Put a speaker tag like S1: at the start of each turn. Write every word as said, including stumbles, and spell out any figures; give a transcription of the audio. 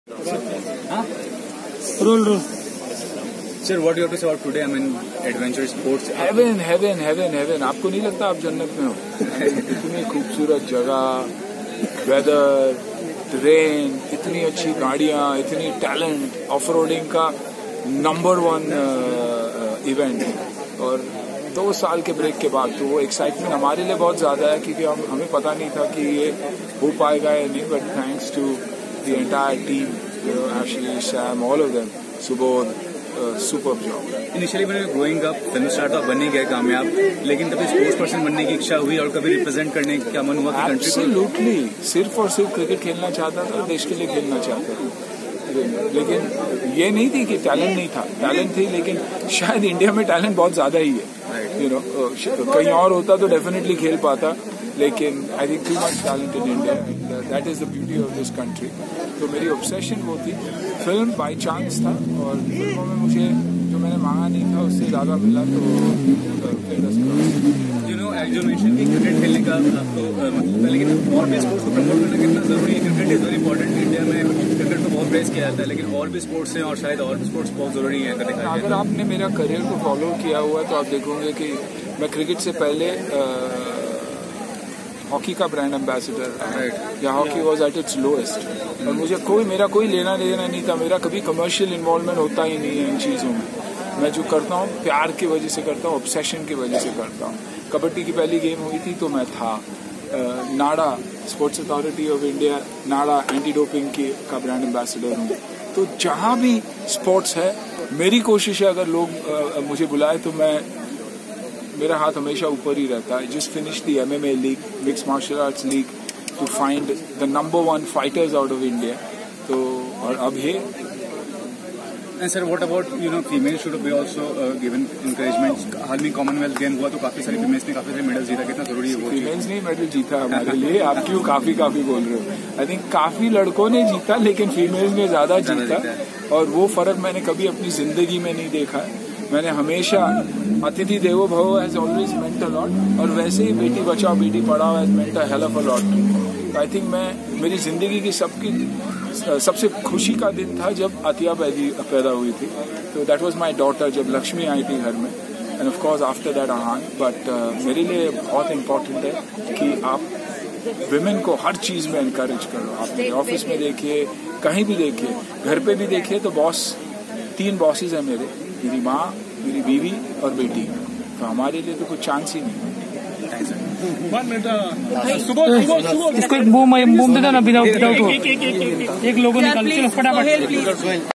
S1: Huh?
S2: Roll, roll.
S1: Sir, what do you have to say about today? I mean, adventure sports.
S2: Heaven, heaven, heaven, heaven. आपको नहीं लगता आप जन्नत में हो? इतनी खूबसूरत जगह, वेदर, ट्रेन, इतनी अच्छी गाड़ियाँ, इतनी टैलेंट, ऑफ रोडिंग का नंबर वन इवेंट। और दो साल के ब्रेक के बाद तो वो एक्साइटमेंट हमारे लिए बहुत ज़्यादा है, क्योंकि हम हमें पता नहीं था कि ये हो पाएगा या नहीं। But thanks to the entire team, you know, Ashish, Sam, all of them, Subodh, super job.
S1: Initially मैंने ग्रोइंग अप फिल्म स्टार तो बन ही गए कामयाब, लेकिन कभी स्पोर्ट्स पर्सन बनने की इच्छा हुई और कभी रिप्रेजेंट करने का मन हुआ कि कंट्री को?
S2: एब्सोल्युटली, सिर्फ और सिर्फ क्रिकेट खेलना चाहता था, देश के लिए खेलना चाहता था। लेकिन ये नहीं थी कि टैलेंट नहीं था, टैलेंट थी, लेकिन शायद इंडिया में टैलेंट बहुत ज्यादा ही है। यू नो, कहीं और होता तो डेफिनेटली खेल पाता, लेकिन I think too much talent in India. That is the beauty of this country. तो मेरी ऑब्सेशन वो थी। फिल्म बाय चांस था, और फिल्मों में मुझे जो मैंने मांगा नहीं था उससे ज्यादा मिला। तो
S1: यू नो, जो मेंशन की क्रिकेट खेलने का आपको मतलब, लेकिन और भी स्पोर्ट्स को प्रमोट करना कितना जरूरी है? Cricket is very important. India में क्रिकेट को बहुत प्रेस किया जाता है, लेकिन और भी स्पोर्ट्स हैं और शायद और भी स्पोर्ट्स बहुत जरूरी है।
S2: अगर आपने मेरा करियर को फॉलो किया हुआ तो आप देखोगे कि मैं क्रिकेट से पहले हॉकी का ब्रांड एम्बेसडर, या hockey was at its lowest, और मुझे कोई मेरा कोई लेना देना नहीं था। मेरा कभी कमर्शियल इन्वॉल्वमेंट होता ही नहीं है इन चीज़ों में। मैं जो करता हूँ प्यार की वजह से करता हूँ, ऑब्सेशन की वजह से करता हूँ। कबड्डी की पहली गेम हुई थी तो मैं था। NADA, sports authority of India, NADA anti doping की का ब्रांड एम्बेसडर हूँ। तो जहाँ भी स्पोर्ट्स है, मेरी कोशिश है अगर लोग आ, मुझे बुलाए तो मैं, मेरा हाथ हमेशा ऊपर ही रहता है। Just finish the MMA league, mix martial arts league, to find the number one fighters out of India. तो और अब ये
S1: and sir, what about you know female should be also given encouragement? हाल में कॉमनवेल्थ गेम हुआ तो काफी सारी फीमेल्स ने काफी सारे मेडल जीता, कितना जरूरी है वो?
S2: फीमेल्स ने मेडल जीता हमारे लिए। आप क्यों काफी काफी बोल रहे हो? आई थिंक काफी लड़कों ने जीता, लेकिन फीमेल्स ने ज्यादा जीता, और वो फर्क मैंने कभी अपनी जिंदगी में नहीं देखा है। मैंने हमेशा अतिथि देवो भव has always meant a lot, और वैसे ही बेटी बचाओ बेटी पढ़ाओ has meant a hell of a lot. I think मैं, मेरी जिंदगी की सबकी सबसे खुशी का दिन था जब अतिया पैदा हुई थी। तो दैट वाज माय डॉटर, जब लक्ष्मी आई थी घर में, and of course after that Ahaan. But मेरे लिए बहुत इम्पोर्टेंट है कि आप विमेन को हर चीज में इनकरेज करो। आप मेरे ऑफिस में देखिए, कहीं भी देखिए, घर पे भी देखिए, तो बॉस, तीन बॉसेज हैं मेरे, मेरी माँ, मेरी बीवी और बेटी। तो हमारे लिए तो कुछ चांस ही नहीं।
S3: इसको एक बूम बूम देता ना, विदाउट विदाउट एक लोगो निकाल, चलो फटाफट।